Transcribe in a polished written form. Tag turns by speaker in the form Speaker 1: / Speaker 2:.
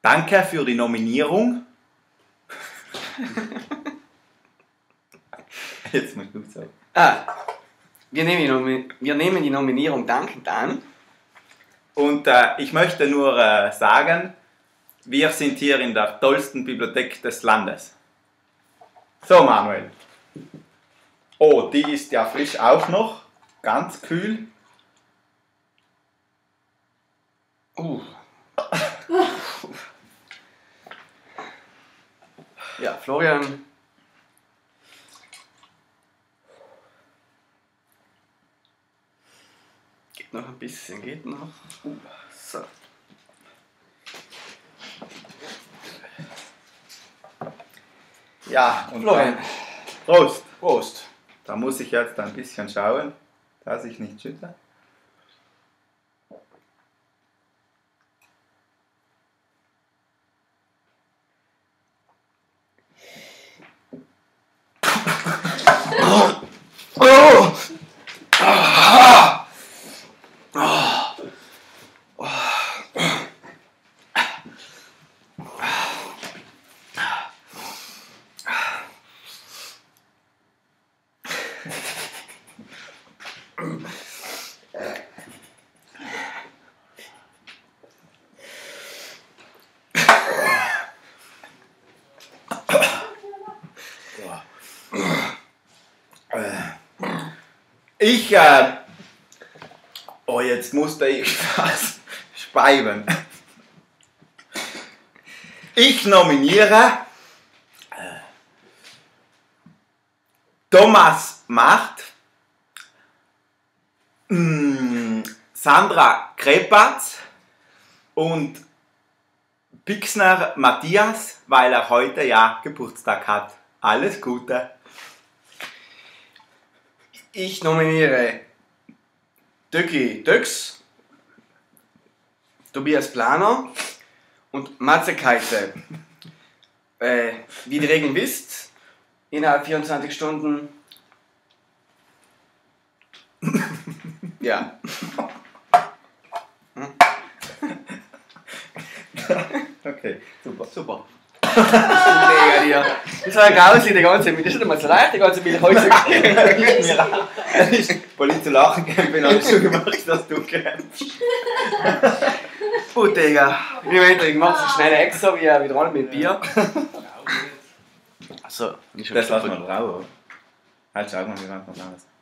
Speaker 1: Danke für die Nominierung. Jetzt musst du sagen.
Speaker 2: Wir nehmen die Nominierung dankend an.
Speaker 1: Und ich möchte nur sagen, wir sind hier in der tollsten Bibliothek des Landes. So, Manuel. Oh, die ist ja frisch auch noch. Ganz kühl.
Speaker 2: Ja, Florian. Geht noch ein bisschen, geht noch. So.
Speaker 1: Ja, und
Speaker 2: Florian.
Speaker 1: Prost.
Speaker 2: Prost.
Speaker 1: Da muss ich jetzt ein bisschen schauen, dass ich nicht schütte. Jetzt musste ich fast speiben. Ich nominiere Thomas Macht, Sandra Krepatz und Pixner Matthias, weil er heute ja Geburtstag hat. Alles Gute.
Speaker 2: Ich nominiere Döcki Döx, Tobias Planer und Matze Keitel. Wie die Regeln wisst, innerhalb 24 Stunden. Ja.
Speaker 1: Okay, super.
Speaker 2: Super. Mega dir. Das war grausig, die ganze Milch. Das ist nicht mal so leicht, die ganze Milch heute.
Speaker 1: Weil ich zu lachen bin, habe ich schon gemacht, dass du kämpfst.
Speaker 2: Digga. Ich mach so schnell extra wie dran mit Bier. Achso,
Speaker 1: das lassen wir drauf. Halt, schau mal, wie weit noch lang ist.